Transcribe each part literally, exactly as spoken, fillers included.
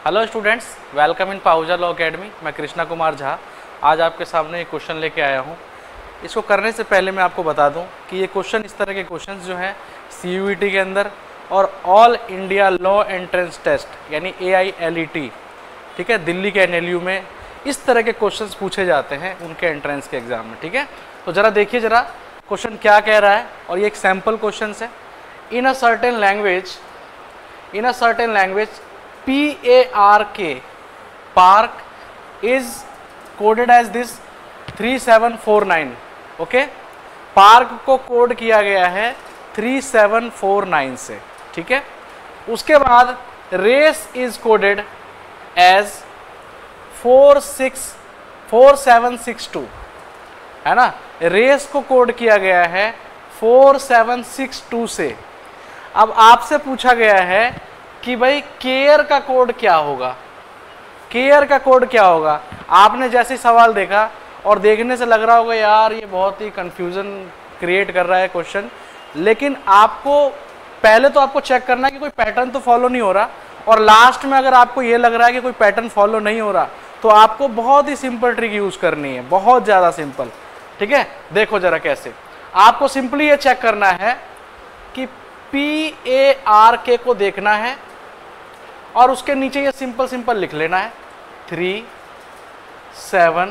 Hello students, welcome in Pahuja law academy. मैं कृष्णा कुमार झा आज आपके सामने एक क्वेश्चन लेके आया हूँ। इसको करने से पहले मैं आपको बता दूँ कि ये क्वेश्चन इस तरह के क्वेश्चंस जो हैं सी यू ई टी के अंदर और all India law entrance test यानी A I L E T, ठीक है, दिल्ली के एन एल यू में इस तरह के क्वेश्चंस पूछे जाते हैं उनके एंट्रेंस के एग्ज़ाम में। ठीक है, तो ज़रा देखिए ज़रा क्वेश्चन क्या कह रहा है, और ये एक सैम्पल क्वेश्चन है। In a certain language in a certain language P A R K park is coded as this three seven four nine. Okay, park को कोड किया गया है थ्री सेवन फोर नाइन से। ठीक है, उसके बाद race is coded as four six four seven six two, है ना। रेस को कोड किया गया है फोर सेवन सिक्स टू से। अब आपसे पूछा गया है कि भाई केयर का कोड क्या होगा, केयर का कोड क्या होगा। आपने जैसे सवाल देखा और देखने से लग रहा होगा यार ये बहुत ही कंफ्यूजन क्रिएट कर रहा है क्वेश्चन, लेकिन आपको पहले तो आपको चेक करना है कि कोई पैटर्न तो फॉलो नहीं हो रहा, और लास्ट में अगर आपको ये लग रहा है कि कोई पैटर्न फॉलो नहीं हो रहा तो आपको बहुत ही सिंपल ट्रिक यूज करनी है, बहुत ज़्यादा सिंपल। ठीक है, देखो जरा कैसे। आपको सिंपली ये चेक करना है कि पी ए आर के को देखना है और उसके नीचे ये सिंपल सिंपल लिख लेना है थ्री सेवन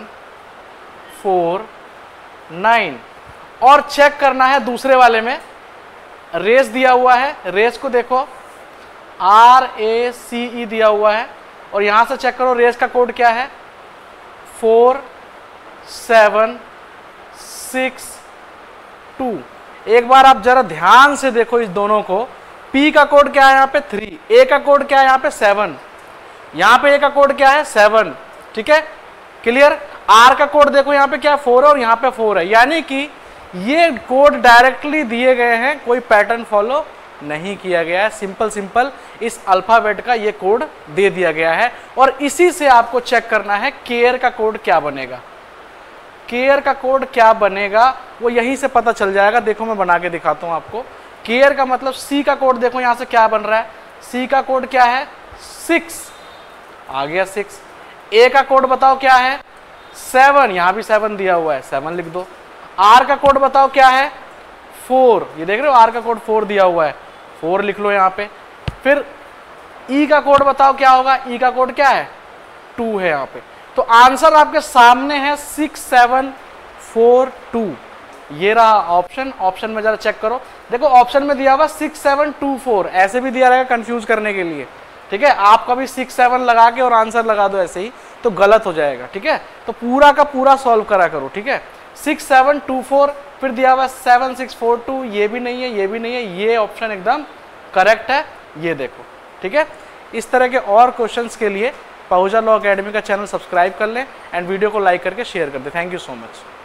फोर नाइन, और चेक करना है दूसरे वाले में रेस दिया हुआ है। रेस को देखो आर ए सी ई दिया हुआ है, और यहां से चेक करो रेस का कोड क्या है फोर सेवन सिक्स टू। एक बार आप जरा ध्यान से देखो इस दोनों को। P का कोड क्या है यहाँ पे थ्री, A का कोड क्या है यहाँ पे सेवन, यहाँ पे A का कोड क्या है सेवन। ठीक है, क्लियर। R का कोड देखो यहाँ पे क्या है फोर है और यहाँ पे फोर है, यानी कि ये कोड डायरेक्टली दिए गए हैं, कोई पैटर्न फॉलो नहीं किया गया है। सिंपल सिंपल इस अल्फाबेट का ये कोड दे दिया गया है, और इसी से आपको चेक करना है केयर का कोड क्या बनेगा। केयर का कोड क्या बनेगा वो यहीं से पता चल जाएगा। देखो मैं बना के दिखाता हूँ आपको। केयर का मतलब सी का कोड देखो यहाँ से क्या बन रहा है, सी का कोड क्या है सिक्स, आ गया सिक्स। ए का कोड बताओ क्या है सेवन, यहाँ भी सेवन दिया हुआ है, सेवन लिख दो। आर का कोड बताओ क्या है फोर, ये देख रहे हो आर का कोड फोर दिया हुआ है, फोर लिख लो यहाँ पे। फिर ई का कोड बताओ क्या होगा, ई का कोड क्या है टू है यहाँ पे। तो आंसर आपके सामने है सिक्स सेवन फोर टू, ये रहा ऑप्शन। ऑप्शन में जरा चेक करो, देखो ऑप्शन में दिया हुआ सिक्स सेवन टू फोर, ऐसे भी दिया रहेगा कंफ्यूज करने के लिए। ठीक है, आप कभी सिक्स सेवन लगा के और आंसर लगा दो ऐसे ही तो गलत हो जाएगा। ठीक है, तो पूरा का पूरा सॉल्व करा करो। ठीक है, सिक्स सेवन टू फोर, फिर दिया हुआ सेवन सिक्स फोर टू, ये भी नहीं है ये भी नहीं है, ये ऑप्शन एकदम करेक्ट है, ये देखो। ठीक है, इस तरह के और क्वेश्चंस के लिए पाहुजा लॉ अकेडमी का चैनल सब्सक्राइब कर लें एंड वीडियो को लाइक करके शेयर कर दें। Thank you so much.